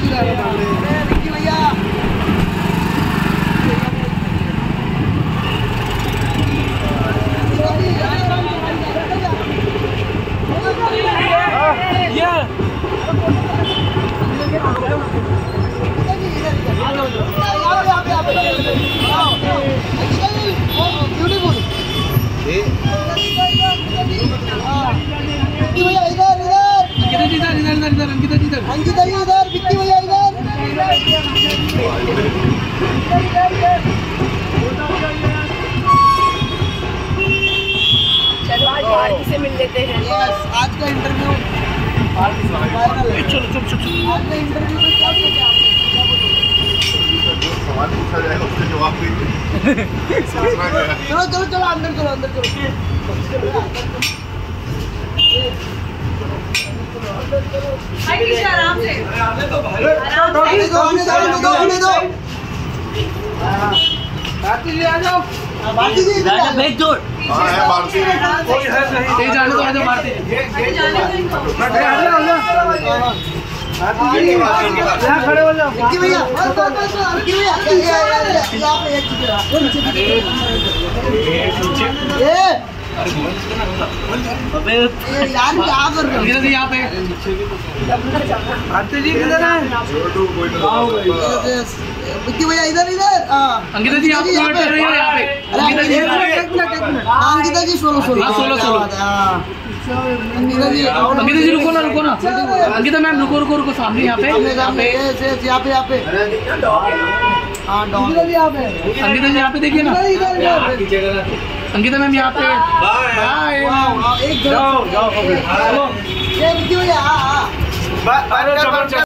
विक्की भैया अंकिता जी इधर, विक्की भैया इधर। चलो आज भारती से मिल लेते हैं। आज का इंटरव्यू वायरल है। चलो चलो चलो आज का इंटरव्यू में क्या सवाल पूछा जाएगा उसका जवाब दीजिए। चलो चलो चलो अंदर चलो अंदर चलो। आराम से भारती जी आ जाओ। भारती जी भेज दो। भारती जाने दो, आ जाओ भारती यहाँ खड़े हो जाओ। विक्की भैया विक्की भैया यहाँ पे अबे यार क्या कर रहे हो? यहाँ पे भारती जी किधर है? विक्की भैया इधर इधर। अंकिता जी आप यहाँ पे। अंकिता जी एक मिनट। अंकिता जी सोलो अंकिता जी रुको ना अंकिता मैम रुको सामने यहाँ पे अंकिता जी यहाँ पे देखिए ना। अंकिता मैम यहाँ पे बाय।